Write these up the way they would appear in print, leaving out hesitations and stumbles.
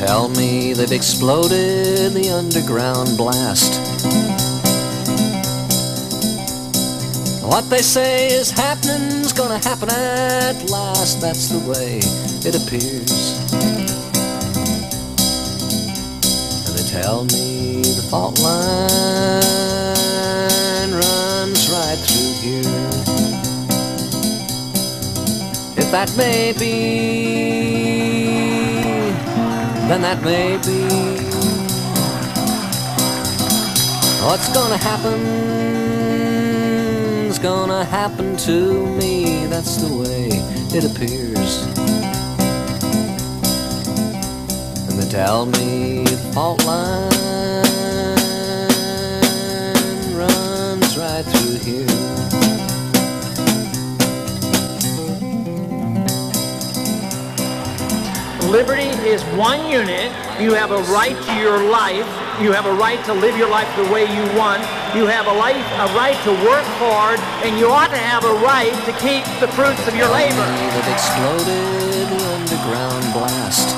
tell me they've exploded the underground blast. What they say is happening's gonna happen at last. That's the way it appears. And they tell me the fault line runs right through here. If that may be, then that may be. What's gonna happen's gonna happen to me. That's the way it appears. And they tell me the fault line runs right through here. Liberty is one unit. You have a right to your life. You have a right to live your life the way you want. You have a right to work hard, and you ought to have a right to keep the fruits of your labor. They've exploded the underground blast.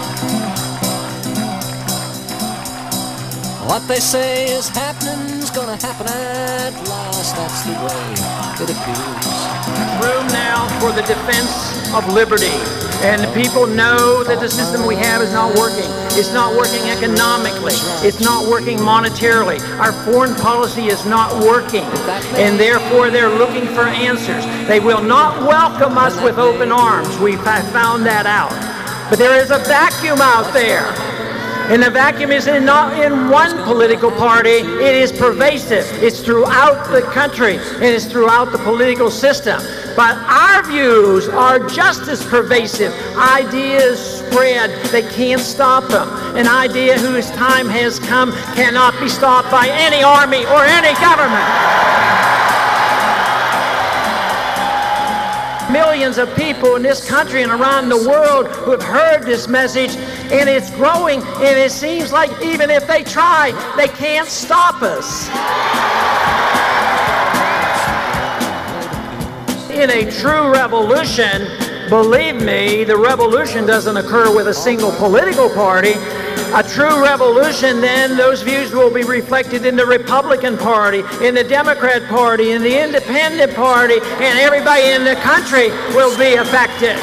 What they say is happening's gonna happen at last. That's the way it appears. Room now for the defense of liberty. And people know that the system we have is not working. It's not working economically. It's not working monetarily. Our foreign policy is not working. And therefore they're looking for answers. They will not welcome us with open arms. We found that out. But there is a vacuum out there. And the vacuum is not in one political party. It is pervasive. It's throughout the country, and it's throughout the political system. But our views are just as pervasive. Ideas spread. They can't stop them. An idea whose time has come cannot be stopped by any army or any government. Millions of people in this country and around the world who have heard this message, and it's growing, and it seems like even if they try, they can't stop us. In a true revolution, believe me, the revolution doesn't occur with a single political party. A true revolution, then, those views will be reflected in the Republican Party, in the Democrat Party, in the Independent Party, and everybody in the country will be affected.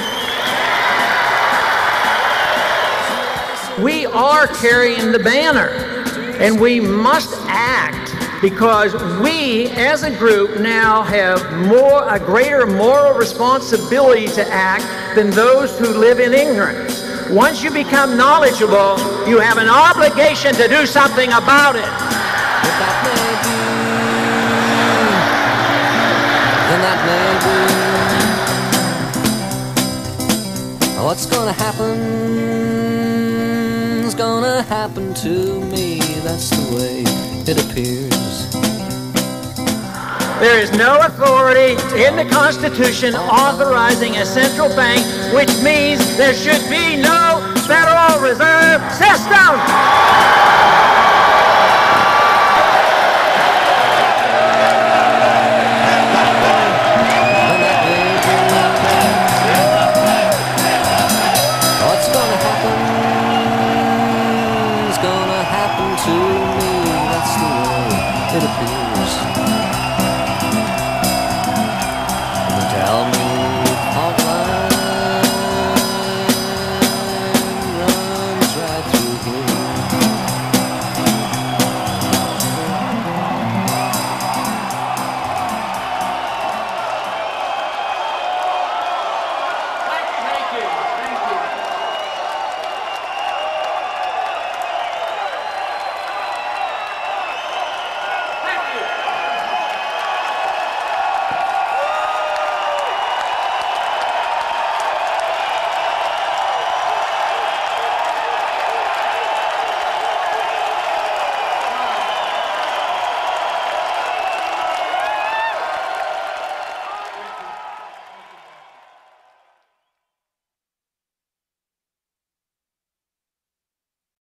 We are carrying the banner, and we must act, because we, as a group, now have a greater moral responsibility to act than those who live in ignorance. Once you become knowledgeable, you have an obligation to do something about it. If that may be, then that may be. What's gonna happen's gonna happen to me. That's the way it appears. There is no authority in the Constitution authorizing a central bank, which means there should be no Federal Reserve System. What's gonna happen is gonna happen to me. That's the way it appears.